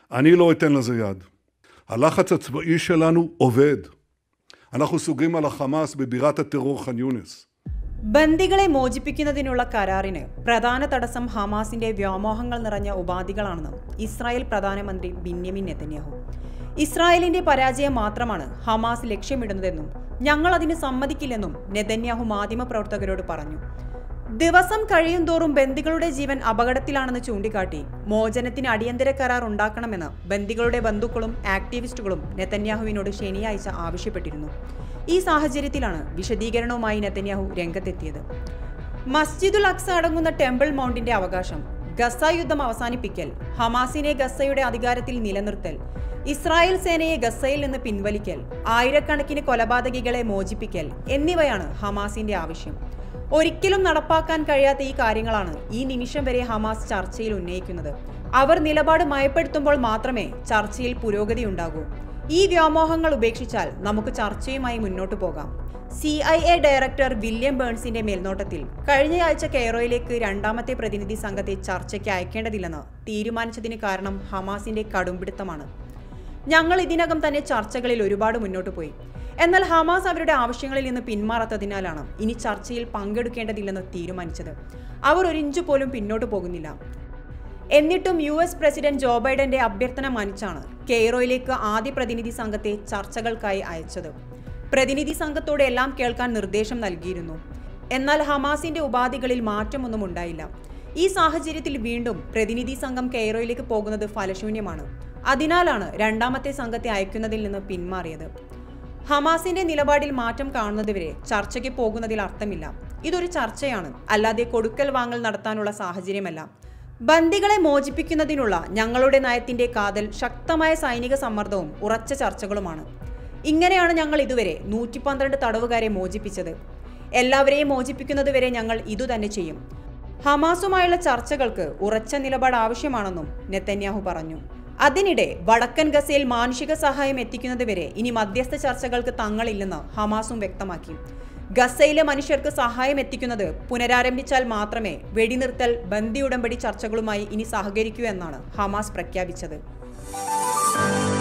אני לא אתן לזה יד. הלחץ הצבאי שלנו עובד. אנחנו סוגרים על החמאס בבירת הטרור ח'אן യൂനിസ്. ബന്ദികളെ മോചിപ്പിക്കുന്നതിനുള്ള കരാറിന് പ്രധാന തടസ്സം ഹമാസിന്റെ വ്യാമോഹങ്ങൾ നിറഞ്ഞ ഉപാധികളാണെന്ന് ഇസ്രായേൽ പ്രധാനമന്ത്രി ബെന്യാമിൻ നെതന്യാഹു. ഇസ്രായേലിന്റെ പരാജയം മാത്രമാണ് ഹമാസ് ലക്ഷ്യമിടുന്നതെന്നും ഞങ്ങൾ അതിന് സമ്മതിക്കില്ലെന്നും നെതന്യാഹു മാധ്യമപ്രവർത്തകരോട് പറഞ്ഞു. ദിവസം കഴിയുന്തോറും ബന്ദികളുടെ ജീവൻ അപകടത്തിലാണെന്ന് ചൂണ്ടിക്കാട്ടി മോചനത്തിന് അടിയന്തര കരാർ ഉണ്ടാക്കണമെന്ന് ബന്ദികളുടെ ബന്ധുക്കളും ആക്ടിവിസ്റ്റുകളും നെതന്യാഹുവിനോട് ശനിയാഴ്ച ആവശ്യപ്പെട്ടിരുന്നു. ഈ സാഹചര്യത്തിലാണ് വിശദീകരണവുമായി നെതന്യാഹു രംഗത്തെത്തിയത്. മസ്ജിദുൽ അക്സ അടങ്ങുന്ന ടെമ്പിൾ മൗണ്ടിന്റെ അവകാശം, ഗസ യുദ്ധം അവസാനിപ്പിക്കൽ, ഹമാസിനെ ഗസയുടെ അധികാരത്തിൽ നിലനിർത്തൽ, ഇസ്രായേൽ സേനയെ ഗസയിൽ നിന്ന് പിൻവലിക്കൽ, ആയിരക്കണക്കിന് കൊലപാതകികളെ മോചിപ്പിക്കൽ എന്നിവയാണ് ഹമാസിന്റെ ആവശ്യം. ഒരിക്കലും നടപ്പാക്കാൻ കഴിയാത്ത ഈ കാര്യങ്ങളാണ് ഈ നിമിഷം വരെ ഹമാസ് ചർച്ചയിൽ ഉന്നയിക്കുന്നത്. അവർ നിലപാട് മയപ്പെടുത്തുമ്പോൾ മാത്രമേ ചർച്ചയിൽ പുരോഗതി ഉണ്ടാകൂ. ഈ വ്യാമോഹങ്ങൾ ഉപേക്ഷിച്ചാൽ നമുക്ക് ചർച്ചയുമായി മുന്നോട്ടു പോകാം. CIA ഡയറക്ടർ വില്യം ബേൺസിന്റെ മേൽനോട്ടത്തിൽ കഴിഞ്ഞയാഴ്ച കെയ്റോയിലേക്ക് രണ്ടാമത്തെ പ്രതിനിധി സംഘത്തെ ചർച്ചയ്ക്ക് അയക്കേണ്ടതില്ലെന്ന് തീരുമാനിച്ചതിന് കാരണം ഹമാസിന്റെ കടുംപിടുത്തമാണ്. ഞങ്ങൾ ഇതിനകം തന്നെ ചർച്ചകളിൽ ഒരുപാട് മുന്നോട്ട് പോയി. എന്നാൽ ഹമാസ് അവരുടെ ആവശ്യങ്ങളിൽ നിന്ന് പിന്മാറാത്തതിനാലാണ് ഇനി ചർച്ചയിൽ പങ്കെടുക്കേണ്ടതില്ലെന്ന് തീരുമാനിച്ചത്. അവർ ഒരു ഇഞ്ച് പോലും പിന്നോട്ട് പോകുന്നില്ല. എന്നിട്ടും US പ്രസിഡന്റ് ജോ ബൈഡന്റെ അഭ്യർത്ഥന മാനിച്ചാണ് കെയ്റോയിലേക്ക് ആദ്യ പ്രതിനിധി സംഘത്തെ ചർച്ചകൾക്കായി അയച്ചത്. പ്രതിനിധി സംഘത്തോട് എല്ലാം കേൾക്കാൻ നിർദ്ദേശം നൽകിയിരുന്നു. എന്നാൽ ഹമാസിന്റെ ഉപാധികളിൽ മാറ്റമൊന്നും ഉണ്ടായില്ല. ഈ സാഹചര്യത്തിൽ വീണ്ടും പ്രതിനിധി സംഘം കെയ്റോയിലേക്ക് പോകുന്നത് ഫലശൂന്യമാണ്. അതിനാലാണ് രണ്ടാമത്തെ സംഘത്തെ അയക്കുന്നതിൽ നിന്ന് പിന്മാറിയത്. ഹമാസിന്റെ നിലപാടിൽ മാറ്റം കാണുന്നതുവരെ ചർച്ചയ്ക്ക് പോകുന്നതിൽ അർത്ഥമില്ല. ഇതൊരു ചർച്ചയാണ്, അല്ലാതെ കൊടുക്കൽ വാങ്ങൽ നടത്താനുള്ള സാഹചര്യമല്ല. ബന്ദികളെ മോചിപ്പിക്കുന്നതിനുള്ള ഞങ്ങളുടെ നയത്തിന്റെ കാതൽ ശക്തമായ സൈനിക സമ്മർദ്ദവും ഉറച്ച ചർച്ചകളുമാണ്. ഇങ്ങനെയാണ് ഞങ്ങൾ ഇതുവരെ 112 തടവുകാരെ മോചിപ്പിച്ചത്. എല്ലാവരെയും മോചിപ്പിക്കുന്നതുവരെ ഞങ്ങൾ ഇതുതന്നെ ചെയ്യും. ഹമാസുമായുള്ള ചർച്ചകൾക്ക് ഉറച്ച നിലപാട് ആവശ്യമാണെന്നും നെതന്യാഹു പറഞ്ഞു. അതിനിടെ വടക്കൻ ഗസയിൽ മാനുഷിക സഹായം എത്തിക്കുന്നതുവരെ ഇനി മധ്യസ്ഥ ചർച്ചകൾക്ക് തങ്ങളില്ലെന്ന് ഹമാസും വ്യക്തമാക്കി. ഗസയിലെ മനുഷ്യർക്ക് സഹായം എത്തിക്കുന്നത് പുനരാരംഭിച്ചാൽ മാത്രമേ വെടിനിർത്തൽ, ബന്ദി ഉടമ്പടി ചർച്ചകളുമായി ഇനി സഹകരിക്കൂ എന്നാണ് ഹമാസ് പ്രഖ്യാപിച്ചത്.